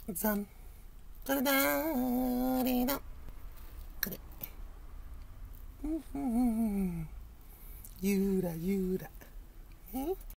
ザンこれだーれだこれゆらゆら